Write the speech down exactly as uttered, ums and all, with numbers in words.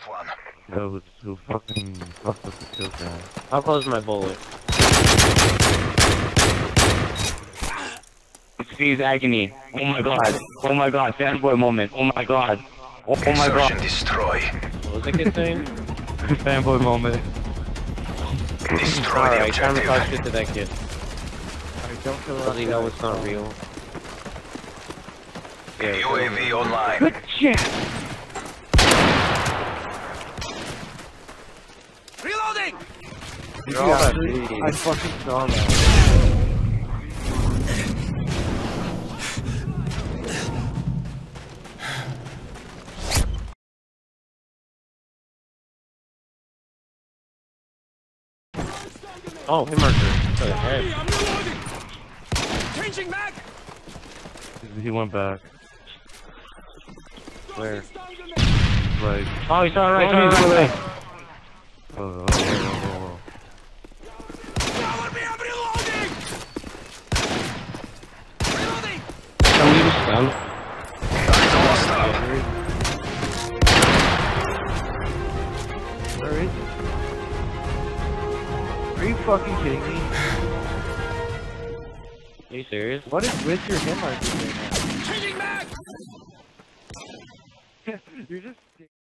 last one. Yo, who fucking fucked up the kill cam? How close is my bullet? Seize agony. Oh my god. Oh my god. Fanboy moment. Oh my god. Oh, oh my god. Search and destroy. What was the kid saying? Fanboy moment. Destroy the Alright, time to talk objective. shit to that kid. Alright, don't kill Does he know it's not real? Yeah, U A V online. Good shit. Reloading! Did You're you all that actually? bleeding. I fucking saw that. Oh, hit marker. To the head. Changing back! He went back. Where? Like, Oh, he's on right, he's Oh, on he's right. right. oh, oh, oh, Cover me, I'm reloading! Reloading! Can we just stun? Almost up. Where is he? Are you fucking kidding me? Are you serious? What is with your hit marker right now? Changing back! You're just